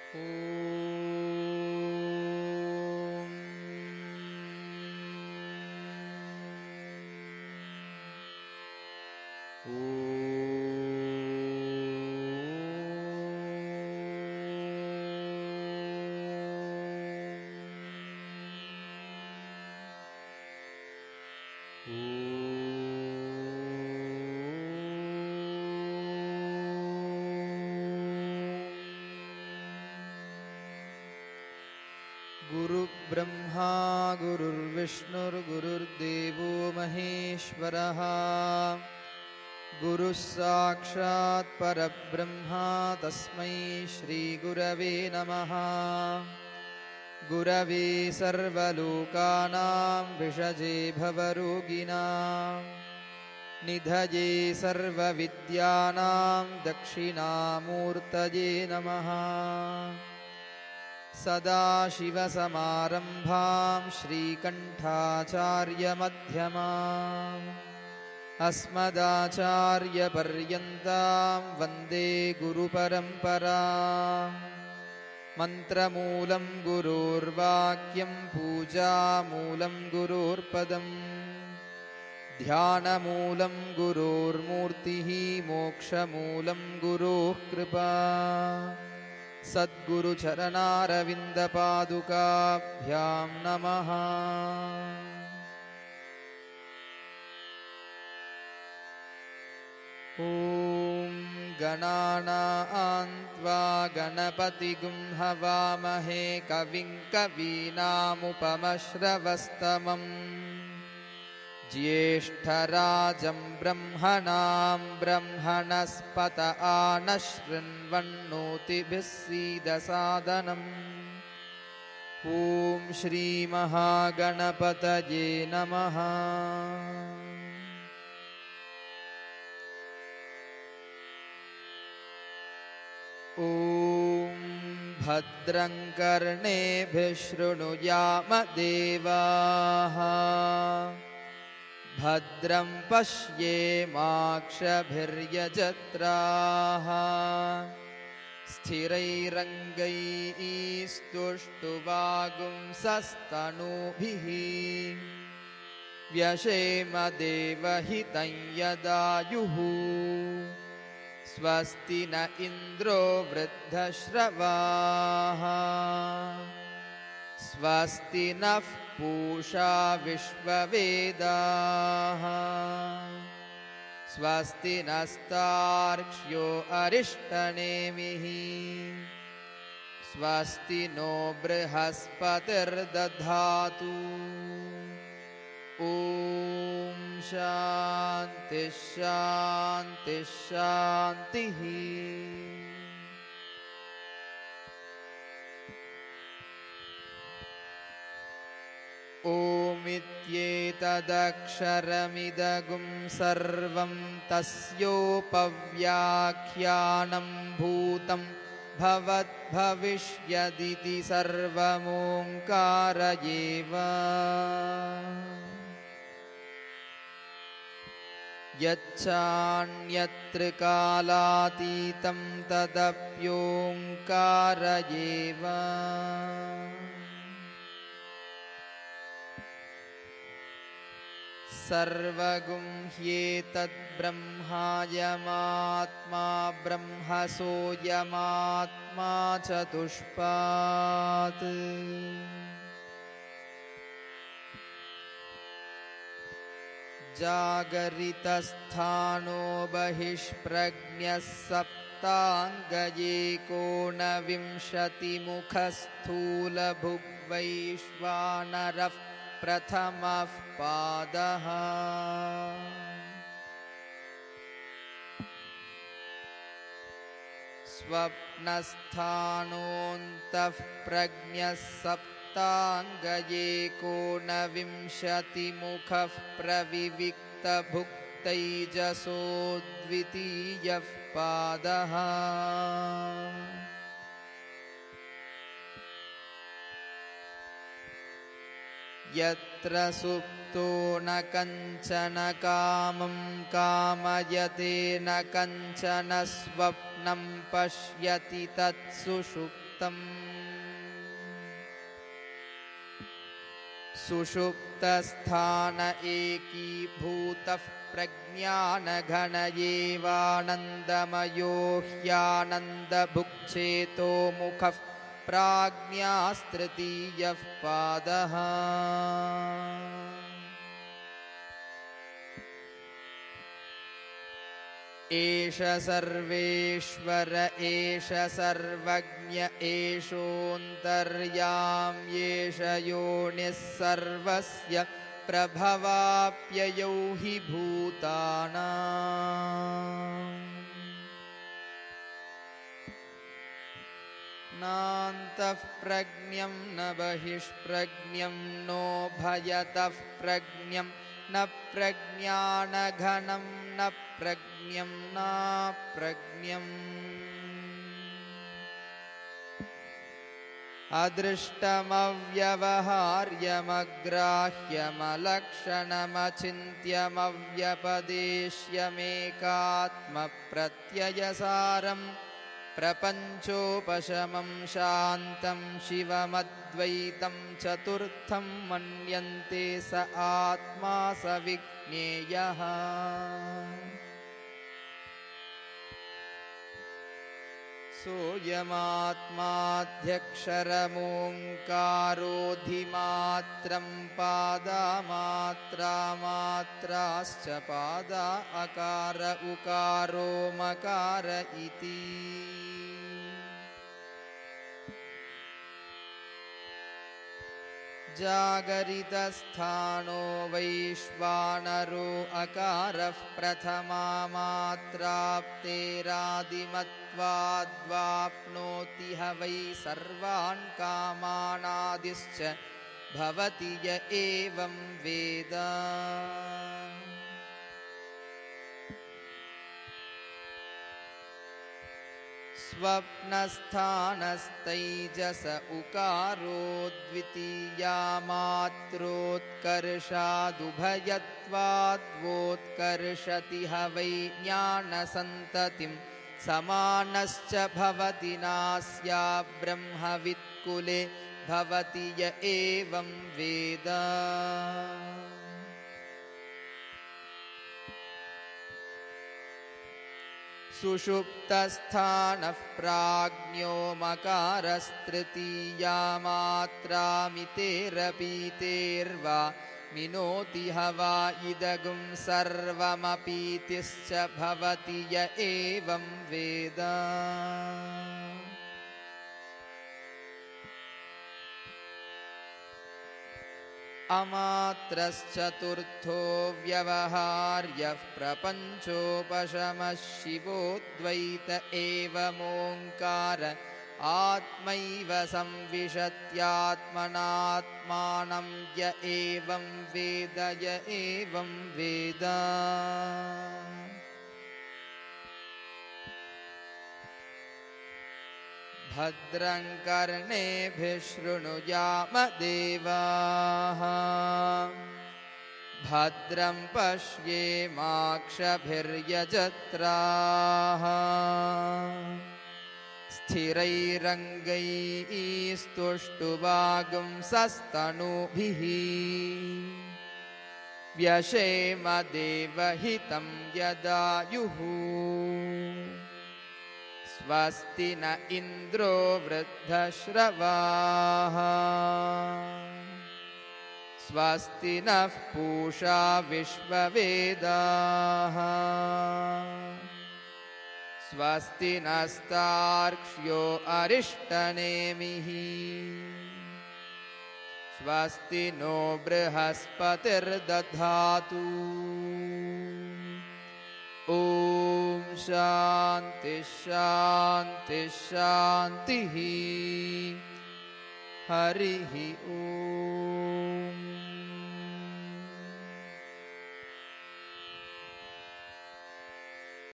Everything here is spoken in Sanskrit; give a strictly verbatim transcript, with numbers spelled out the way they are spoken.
गुरुर्ब्रह्मा गुरुर्विष्णुर्गुरुर्देवो महेश्वरः गुरुः साक्षात् परब्रह्मा तस्मै श्रीगुरवे नमः। गुरवे सर्वलोकानां भिषजे भवरोगिणां निधये सर्वविद्यानां दक्षिणामूर्तये नमः। सदाशिवसमारम्भां श्रीकण्ठाचार्यमध्यमाम् अस्मदाचार्यपर्यन्तां वन्दे गुरुपरम्पराम्। मन्त्रमूलं गुरोर्वाक्यं पूजामूलं गुरोर्पदम् ध्यानमूलं गुरोर्मूर्तिः मोक्षमूलं गुरोः कृपा। सद्गुरुचरणारविन्दपादुकाभ्यां नमः। ॐ गणानां त्वा गणपतिगुं हवामहे कविं कवीनामुपमश्रवस्तमम् ज्येष्ठराजं ब्रह्मणां ब्रह्मणस्पत आनशृण्वन्नोतिभिः सीदसादनम्। ॐ श्रीमहागणपतये नमः। ॐ भद्रं कर्णेभिः शृणुयाम देवाः भद्रं पश्येमाक्षभिर्यजत्राः स्थिरैरङ्गैस्तुष्टुवागुंसस्तनूभिः व्यशेम देवहितं यदायुः। स्वस्ति न इन्द्रो वृद्धश्रवाः स्वस्ति नः पूषा विश्ववेदाः स्वस्ति नस्तार्क्ष्यो अरिष्टनेमिः स्वस्ति नो बृहस्पतिर्दधातु। ॐ शान्ति शान्ति शान्तिः। ओमित्येतदक्षरमिदगुं सर्वं तस्योपव्याख्यानं भूतं भवद्भविष्यदिति सर्वमोङ्कार एव। यच्चान्यत्र कालातीतं तदप्योङ्कार एव। सर्वगुं ह्येतद्ब्रह्मायमात्मा ब्रह्मसोऽयमात्मा चतुष्पात्। जागरितस्थानो बहिष्प्रज्ञः सप्ताङ्गयेकोनविंशतिमुखस्थूलभुग्वैश्वानरः प्रथमः पादः। स्वप्नस्थानोऽन्तः प्रज्ञः सप्ताङ्गयेकोनविंशतिमुखः प्रविविक्तभुक्तैजसो द्वितीयः पादः। यत्र सुप्तो न कञ्चन कामं कामयते न कञ्चन स्वप्नं पश्यति तत्सुषुप्तिः। सुप्तम् सुषुप्तस्थान एकीभूतः प्रज्ञानघनयेवानन्दमयो ह्यानन्दभुक्छेतो मुखः प्राज्ञास्तृतीयः पादः एष सर्वेश्वर एष सर्वज्ञ एषोऽन्तर्याम्येष योनिः सर्वस्य प्रभवाप्ययौ हि भूतानाम् नान्तः प्रज्ञं न बहिष्प्रज्ञं नोभयतः प्रज्ञं न प्रज्ञानघनं न प्रज्ञं नाप्रज्ञम् अदृष्टमव्यवहार्यमग्राह्यमलक्षणमचिन्त्यमव्यपदेश्यमेकात्मप्रत्ययसारं प्रपञ्चोपशमं शान्तं शिवमद्वैतं चतुर्थं मन्यन्ते स आत्मा स विज्ञेयः सोऽयमात्माध्यक्षरमोङ्कारोऽधिमात्रं पादामात्रामात्राश्च पादा अकार उकारो मकार इति जागरितस्थानो वैश्वानरो अकारः प्रथमा मात्राप्तेरादिमत्वाद्वाप्नोति ह वै सर्वान् कामानादिश्च भवति य एवं वेद स्वप्नस्थानस्तैजस उकारो द्वितीया मात्रोत्कर्षादुभयत्वाद्वोत्कर्षति ह वै ज्ञानसन्ततिं समानश्च भवति नास्या ब्रह्मवित्कुले भवति य एवं वेद सुषुप्तस्थानः प्राज्ञो मकारस्तृतीया मात्रामितेरपीतेर्वा मिनोति ह वा इदगुं सर्वमपीतिश्च भवति य एवं वेद अमात्रश्चतुर्थो व्यवहार्यः प्रपञ्चोपशमः शिवोऽद्वैत एवमोङ्कार आत्मैव संविशत्यात्मनात्मानं य एवं वेद य एवं वेद भद्रं कर्णेभिः शृणुयाम देवाः भद्रं पश्येमाक्षभिर्यजत्राः स्थिरैरङ्गैस्तुष्टुवागुंसस्तनूभिः व्यशेम देवहितं यदायुः स्वस्ति न इन्द्रो वृद्धश्रवाः स्वस्ति नः पूषा विश्ववेदाः स्वस्ति नस्तार्क्ष्यो अरिष्टनेमिः स्वस्ति नो बृहस्पतिर्दधातु ॐ शान्ति शान्ति शान्तिः हरिः ॐ।